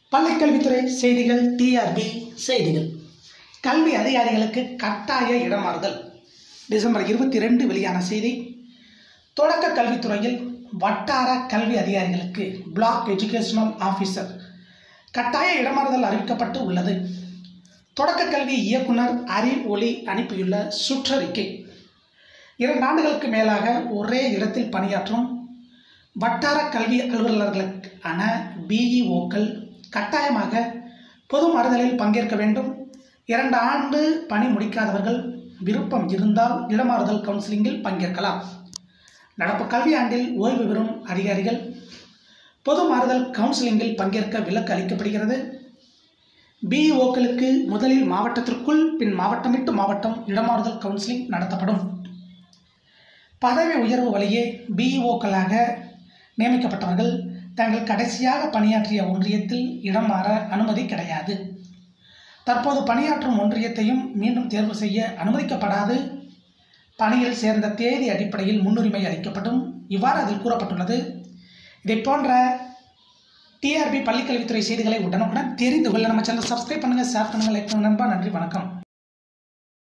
பள்ளிக்கல்வித்துறை செய்திகள். டிஆர்பி செய்திகள். கல்வி அதிகாரிகளுக்கு கட்டாய இடமாறுதல். டிசம்பர் 22 வெளியான செய்தி. தொடக்க கல்வித்துறையில் வட்டார கல்வி அதிகாரிகளுக்கு பிளாக் எஜுகேஷனல் ஆஃபீஸர் கட்டாய இடமாறுதல் அறிவிக்கப்பட்டு உள்ளது. தொடக்க கல்வி இயக்குனர் அறிவொளி அனுப்பியுள்ள சுற்றறிக்கை. 2 ஆண்டுகளுக்கு மேலாக ஒரே இடத்தில் பணியாற்றும் வட்டார கல்வி அலுவலர்களுக்கான பிஇஓக்கள் கட்டாயமாக பொது மாறுதலில் பங்கேற்க வேண்டும். 2 ஆண்டு பணி முடிக்காதவர்கள் விருப்பம் இருந்தால் இடமாறுதல் கவுன்சிலிங்கில் பங்கேற்கலாம். நடப்பு கல்வியாண்டில் ஓய்வு பெறும் அதிகாரிகள் பொது மாறுதல் கவுன்சிலிங்கில் பங்கேற்க விலக்கு அளிக்கப்படுகிறது. பிஇஓக்களுக்கு முதலில் மாவட்டத்திற்குள், பின் மாவட்டம் விட்டு மாவட்டம் இடமாறுதல் கவுன்சிலிங் நடத்தப்படும். பதவி உயர்வு வழியே பிஇஓக்களாக நியமிக்கப்பட்டவர்கள் தாங்கள் கடைசியாக பணியாற்றிய ஒன்றியத்தில் இடம் மாற அனுமதி கிடையாது. தற்போது பணியாற்றும் ஒன்றியத்தையும் மீண்டும் தேர்வு செய்ய அனுமதிக்கப்படாது. பணியில் சேர்ந்த தேதி அடிப்படையில் முன்னுரிமை அளிக்கப்படும். இவ்வாறு அதில் கூறப்பட்டுள்ளது. இதை போன்ற டிஆர்பி பள்ளிக்கல்வித்துறை செய்திகளை உடனுக்குடன் தெரிந்து கொள்ள நம்ம சேனல் சப்ஸ்கிரைப் பண்ணுங்கள், ஷேர் பண்ணுங்கள், லைக் பண்ணுங்கள். நண்பா, நன்றி, வணக்கம்.